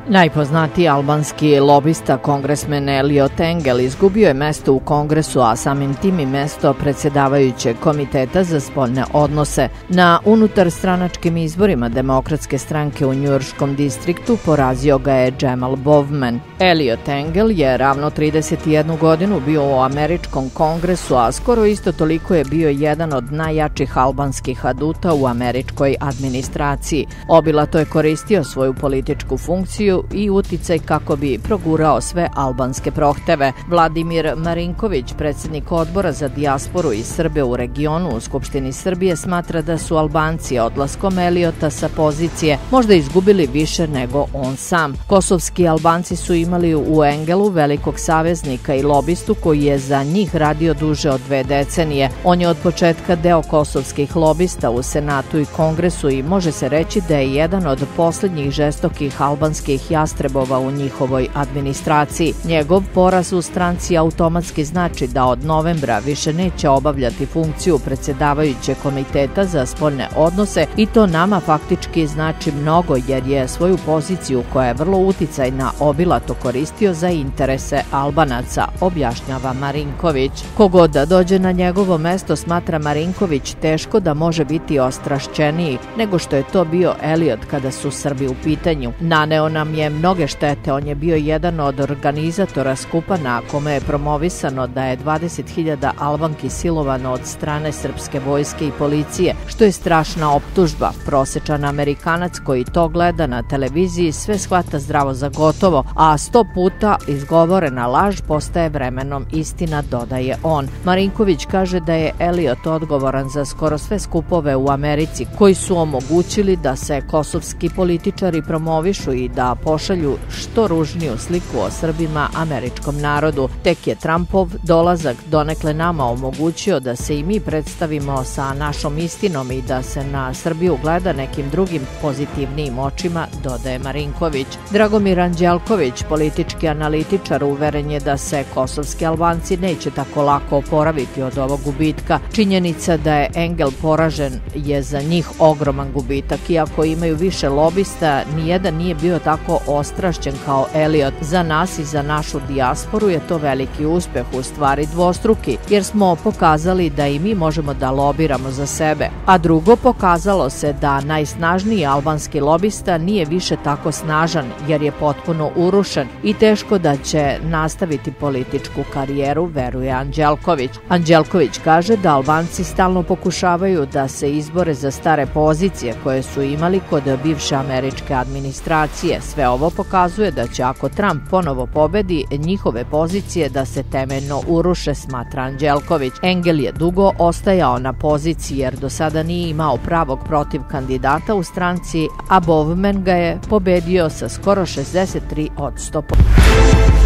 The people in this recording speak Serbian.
Najpoznatiji albanski lobista, kongresmen Elliot Engel, izgubio je mesto u Kongresu, a samim tim i mesto predsjedavajućeg komiteta za spoljne odnose. Na unutarstranačkim izborima Demokratske stranke u njujorškom distriktu porazio ga je Jamal Bowman. Elliot Engel je ravno 31 godinu bio u američkom Kongresu, a skoro isto toliko je bio jedan od najjačih albanskih aduta u američkoj administraciji. Obilato je koristio svoju političku funkciju i uticaj kako bi progurao sve albanske prohteve. Vladimir Marinković, predsjednik odbora za dijasporu i Srbe u regionu u Skupštini Srbije, smatra da su Albanci odlaskom Eliota sa pozicije možda izgubili više nego on sam. Kosovski Albanci su imali u Engelu velikog saveznika i lobistu koji je za njih radio duže od 2 decenije. On je od početka deo kosovskih lobista u Senatu i Kongresu i može se reći da je jedan od posljednjih žestokih albanskih jastrebova u njihovoj administraciji. Njegov poraz u stranci automatski znači da od novembra više neće obavljati funkciju predsjedavajućeg komiteta za spoljne odnose i to nama faktički znači mnogo jer je svoju poziciju koja je vrlo uticajna obilato koristio za interese Albanaca, objašnjava Marinković. Kogod da dođe na njegovo mesto, smatra Marinković, teško da može biti ostrašćeniji nego što je to bio Eliot kada su Srbi u pitanju. Naneo nam je mnoge štete, on je bio jedan od organizatora skupa na kome je promovisano da je 20.000 Albanki silovano od strane srpske vojske i policije, što je strašna optužba. Prosečan Amerikanac koji to gleda na televiziji sve shvata zdravo za gotovo, a 100 puta izgovorena laž postaje vremenom istina, dodaje on. Marinković kaže da je Eliot odgovoran za skoro sve skupove u Americi koji su omogućili da se kosovski političari promovišu i da pošalju što ružniju sliku o Srbima američkom narodu. Tek je Trumpov dolazak donekle nama omogućio da se i mi predstavimo sa našom istinom i da se na Srbiju gleda nekim drugim pozitivnijim očima, dodaje Marinković. Dragomir Anđelković, politički analitičar, uveren je da se kosovski Albanci neće tako lako oporaviti od ovog gubitka. Činjenica da je Engel poražen je za njih ogroman gubitak. Iako imaju više lobista, nijedan nije bio tako ostrašćen kao Eliot. Za nas i za našu dijasporu je to veliki uspeh, u stvari dvostruki, jer smo pokazali da i mi možemo da lobiramo za sebe. A drugo, pokazalo se da najsnažniji albanski lobista nije više tako snažan, jer je potpuno urušen i teško da će nastaviti političku karijeru, veruje Anđelković. Anđelković kaže da Albanci stalno pokušavaju da se izbore za stare pozicije koje su imali kod bivše američke administracije. Sve ovo pokazuje da će ako Trump ponovo pobedi, njihove pozicije da se temeljno uruše, smatra Anđelković. Engel je dugo ostajao na poziciji jer do sada nije imao pravog protiv kandidata u stranci, a Bowman ga je pobedio sa skoro 63%.